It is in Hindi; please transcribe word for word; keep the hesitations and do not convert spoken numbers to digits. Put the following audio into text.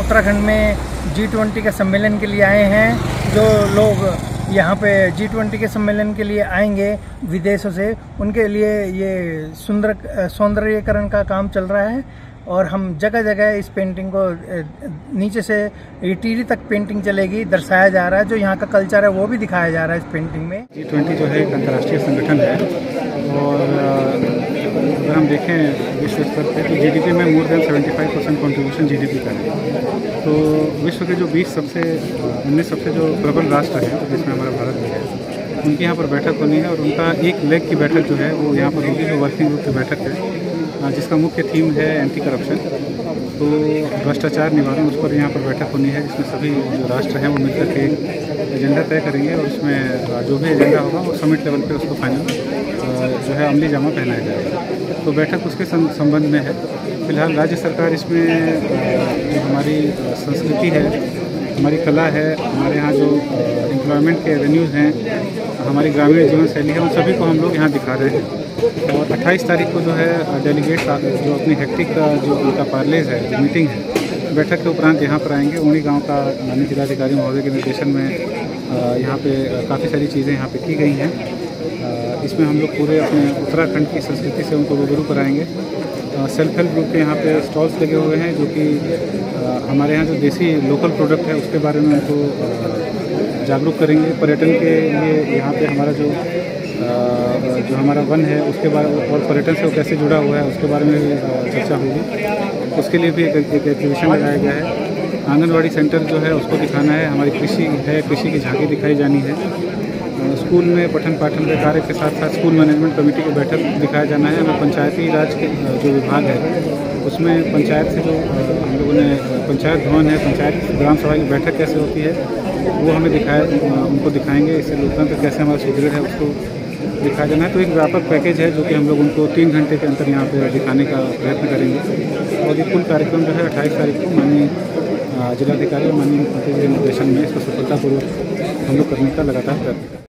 उत्तराखंड में जी ट्वेंटी के सम्मेलन के लिए आए हैं। जो लोग यहाँ पे जी ट्वेंटी के सम्मेलन के लिए आएंगे विदेशों से, उनके लिए ये सुंदर सौंदर्यीकरण का काम चल रहा है और हम जगह जगह इस पेंटिंग को नीचे से ये टीरी तक पेंटिंग चलेगी, दर्शाया जा रहा है। जो यहाँ का कल्चर है वो भी दिखाया जा रहा है इस पेंटिंग में। जी ट्वेंटी जो है एक अंतर्राष्ट्रीय संगठन है और अगर हम देखें विश्व स्तर पर तो जीडीपी में मोर देन पचहत्तर परसेंट कॉन्ट्रीब्यूशन जीडीपी का है। तो विश्व के जो बीस सबसे उन्नीस सबसे जो प्रबल राष्ट्र हैं जिसमें हमारा भारत भी है, उनकी यहाँ पर बैठक होनी है और उनका एक लेग की बैठक जो है वो यहाँ पर होगी, जो वर्किंग ग्रुप की बैठक है जिसका मुख्य थीम है एंटी करप्शन, तो भ्रष्टाचार निवारण, उस पर यहाँ पर बैठक होनी है जिसमें सभी जो राष्ट्र हैं वो मिलकर के एजेंडा तय करेंगे और उसमें जो भी एजेंडा होगा वो समिट लेवल पे उसको फाइनल जो है अमली जामा पहनाया जाएगा। तो बैठक उसके संबंध में है। फिलहाल राज्य सरकार इसमें जो हमारी संस्कृति है, हमारी कला है, हमारे यहाँ जो एम्प्लॉयमेंट के एवेन्यूज़ हैं, हमारी ग्रामीण जीवन शैली है, उन सभी को हम लोग यहाँ दिखा रहे हैं। और अट्ठाईस तारीख को जो है डेलीगेट्स जो अपनी हेक्टिक का जो उनका पार्लेज है, जो मीटिंग है, बैठक के उपरांत यहाँ पर आएंगे। उन्हीं गांव का माननीय जिलाधिकारी महोदय के निर्देशन में यहाँ पे काफ़ी सारी चीज़ें यहाँ पे की गई हैं। इसमें हम लोग पूरे अपने उत्तराखंड की संस्कृति से उनको रूबरू कराएंगे। सेल्फ हेल्प ग्रुप के यहाँ पे स्टॉल्स लगे हुए हैं जो कि हमारे यहाँ जो देसी लोकल प्रोडक्ट है उसके बारे में उनको जागरूक करेंगे। पर्यटन के लिए यहाँ पे हमारा जो जो हमारा वन है उसके बारे और पर्यटन से वो कैसे जुड़ा हुआ है उसके बारे में भी चर्चा होगी। उसके लिए भी एक एग्जीबिशन लगाया गया है। आंगनवाड़ी सेंटर जो है उसको दिखाना है, हमारी कृषि है, कृषि की झांकी दिखाई जानी है। स्कूल में पठन पाठन के कार्य के साथ साथ स्कूल मैनेजमेंट कमेटी की बैठक दिखाया जाना है। हमें पंचायती राज के जो विभाग है उसमें पंचायत से जो हम लोगों ने पंचायत भवन है, पंचायत ग्राम सभा की बैठक कैसे होती है वो हमें दिखाया उनको दिखाएंगे। इससे लोकतंत्र कैसे हमारा सुदृढ़ है उसको दिखाया जाना है। तो एक व्यापक पैकेज है जो कि हम लोग उनको तीन घंटे के अंदर यहाँ पे दिखाने का प्रयत्न करेंगे। और ये कुल कार्यक्रम जो है अट्ठाईस तारीख को माननीय जिलाधिकारी और माननीय मुख्यमंत्री के निर्देशन में इसको सफलतापूर्वक हम लोग करने का लगातार प्रयत्न करेंगे।